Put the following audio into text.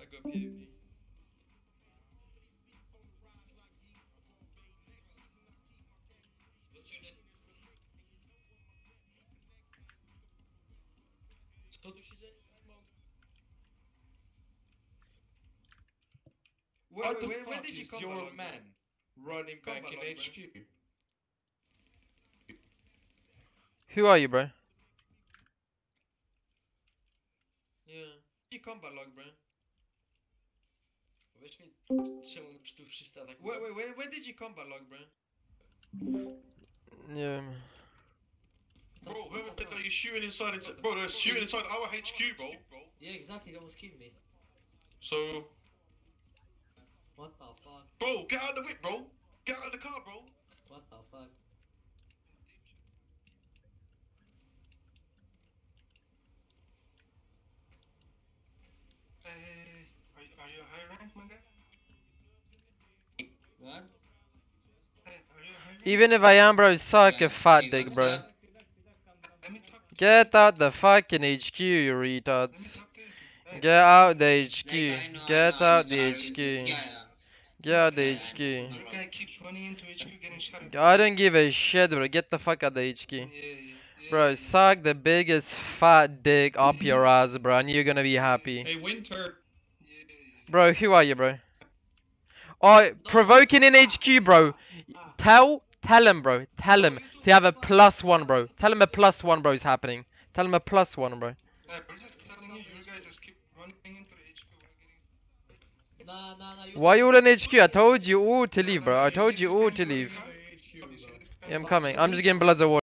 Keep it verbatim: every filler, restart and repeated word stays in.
go P A P. What's your name? Co tu się dzieje? Where, What the where, where fuck did you is come your along, man bro? running Come back in along, H Q? Who are you, bro? Yeah. You come along, bro. Weź mi, czemu mi tu wszyscy atakują? Where, where, where, where did you come along, bro? Yeah. The Bro, f- whoever what the did that, fuck? you're shooting inside it. Bro, they're shooting inside our H Q, bro. Yeah, exactly, they almost killed me. So, What the fuck? bro, get out of the whip, bro. Get out of the car, bro. What the fuck? Hey, are you, are you a high rank, my guy? What? Hey, are you a high rank? Even if I am, bro, suck Yeah, a fat hey, dick, what's bro. up? Let me talk. Get out the fucking H Q, you Let me retards. talk to you. Hey, Get out the H Like, Q. I know, I Get know, out you the are H with Q. it. Yeah, yeah. Get out the Yeah, H yeah, Q. no your guy keeps running into H Q, getting shot at. I don't give a shit, bro. Get the fuck out the H Q. Yeah, yeah, yeah. Bro, suck the biggest fat dick up your ass, bro, and you're gonna be happy. Hey, Winter. Yeah, yeah. Bro, who are you, bro? Oh, provoking in H Q, bro. Ah. Tell, tell him, bro. Tell Bro, him you two to have a fuck- plus one, fuck- bro. Tell him a plus one, bro, is happening. Tell him a plus one, bro. Hey, bro, just telling you, your guy just keep running into the H Q. We're getting. Nah, nah, nah. You Why you all in H Q? I told you. you all to leave, bro. I told you all to leave. This guy in the car? H Q, Oh, you bro. see this guy? Yeah, I'm coming. I'm just getting bloods of water.